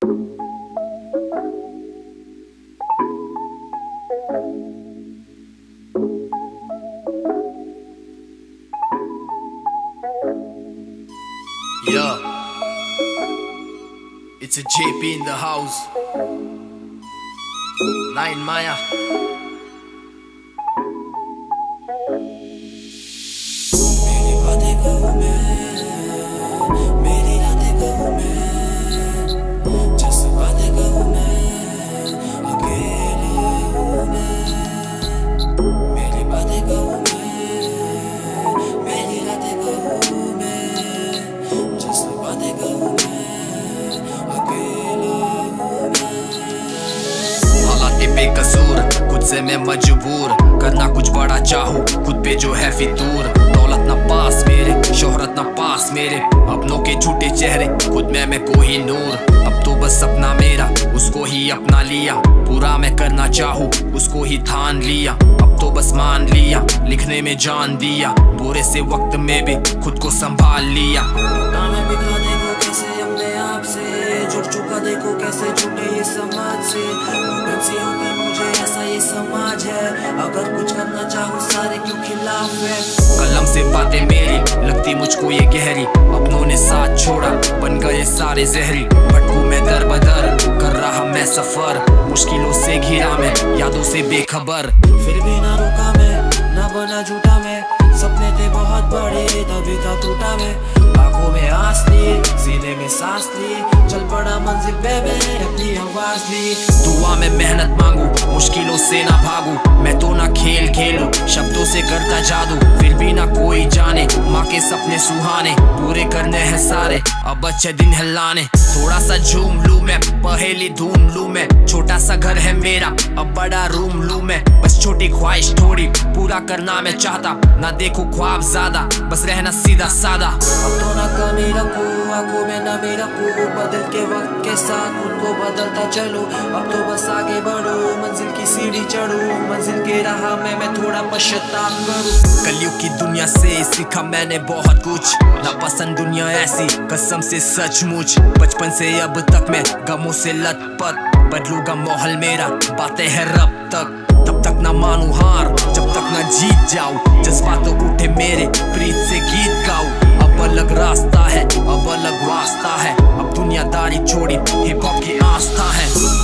Yeah, it's a JP in the house. 9 Maya. मेरी बातें कहूँ मैं, मेरी रातें कहूँ मैं, जज्बातें कहूँ मैं, अकेले हूँ मैं। मेरी बातें कहूँ मैं, मेरी रातें कहूँ मैं, जज्बातें कहूँ मैं, अकेले हूँ मैं। हालात बेकसूर, खुद से मैं मजबूर, करना कुछ बड़ा चाहूँ, खुद पे जो है फितूर। दौलत ना पास मेरे, शोहरत ना पास मेरे, अपनों के झूठे चेहरे, खुद में कोई नूर। अब तो बस सपना मेरा, उसको ही अपना लिया, पूरा मैं करना चाहूँ, उसको ही ठान लिया। अब तो बस मान लिया, लिखने में जान दिया, बुरे से वक्त में भी खुद को संभाल लिया। मैं बिखरा देखो कैसे अपने आप से, जुड़ चुका देखो कैसे जुटे ये समाज से। घुटन सी होती मुझे ऐसा ये समाज है, अगर कुछ करना चाहूँ सारे क्यों खिलाफ है। कलम से बातें मेरी लगती मुझको ये गहरी, अपनों ने साथ छोड़ा बन गए सारे जहरी। भटकू मैं दर बदर, कर रहा मैं सफर, मुश्किलों से घिरा मैं, यादों से बेखबर। फिर भी ना रुका मैं, ना बना झूठा मैं, सपने थे बहुत बड़े तभी था टूटा मैं। आंखों में आस ली, सीने में सांस ली, चल पड़ा मंजिल पे मैं अपनी आवाज ली। दुआ में मेहनत मांगू, मुश्किलों से ना भागू, मैं तो ना खेल खेलूं, शब्दों से करता जादू। फिर भी ना कोई जाने, माँ के सपने सुहाने, पूरे करने हैं सारे, अब अच्छे दिन है लाने। थोड़ा सा झूम लूं मैं, पहेली ढूंढ लूं मैं, छोटा सा घर है मेरा, अब बड़ा रूम लूं मैं। बस छोटी ख्वाहिश थोड़ी पूरा करना मैं चाहता, ना देखूं ख्वाब ज्यादा, बस रहना सीधा सादा। अब तो ना कमी रखूं, आंखों में ना मेरा रखूं, बदल के वक्त के साथ खुद को बदलता चलो। अब तो बस आगे बढ़ो, मंजिल की सीढ़ी चढ़ो, मंजिल के राह में मैं थोड़ा पश्चाताप करूं। कलयुग की दुनिया से सीखा मैंने बहुत कुछ, ना पसंद दुनिया ऐसी कसम से सचमुच। बचपन से अब तक मैं गमों से लथपथ, बदलूंगा माहौल मेरा, बातें हैं रब तक। तब तक ना मानू हार, जब तक ना जीत जाऊं, जज्बात तो उठे मेरे, प्रीत से गीत गाऊं। अब अलग रास्ता है, अब अलग वास्ता है, अब दुनियादारी छोड़ी हिप हॉप की आस्था है।